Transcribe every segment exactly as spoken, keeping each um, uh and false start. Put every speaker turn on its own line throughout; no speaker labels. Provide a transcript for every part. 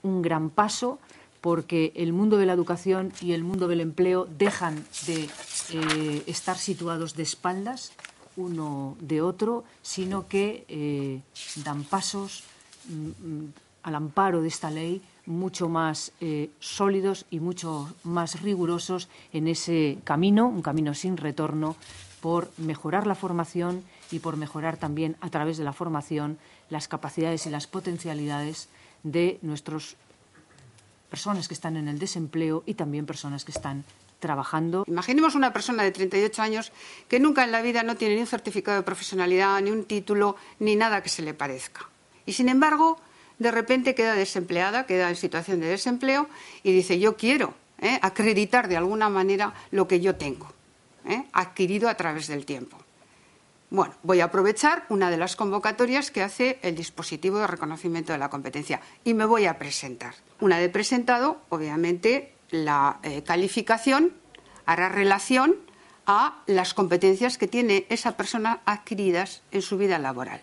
un gran paso, porque el mundo de la educación y el mundo del empleo dejan de eh, estar situados de espaldas uno de otro, sino que eh, dan pasos mm, al amparo de esta ley mucho más eh, sólidos y mucho más rigurosos en ese camino, un camino sin retorno, por mejorar la formación y por mejorar también a través de la formación las capacidades y las potencialidades de nuestras personas que están en el desempleo y también personas que están trabajando.
Imaginemos una persona de treinta y ocho años que nunca en la vida no tiene ni un certificado de profesionalidad, ni un título, ni nada que se le parezca. Y sin embargo, de repente queda desempleada, queda en situación de desempleo y dice, yo quiero ¿eh? acreditar de alguna manera lo que yo tengo, ¿eh? adquirido a través del tiempo. Bueno, voy a aprovechar una de las convocatorias que hace el dispositivo de reconocimiento de la competencia y me voy a presentar. Una vez presentado, obviamente, la eh, calificación hará relación a las competencias que tiene esa persona adquiridas en su vida laboral.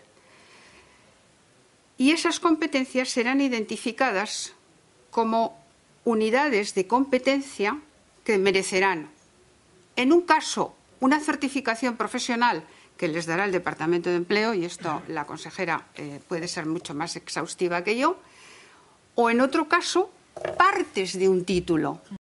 Y esas competencias serán identificadas como unidades de competencia que merecerán, en un caso, una certificación profesional que les dará el Departamento de Empleo, y esto la consejera eh, puede ser mucho más exhaustiva que yo, o en otro caso, partes de un título.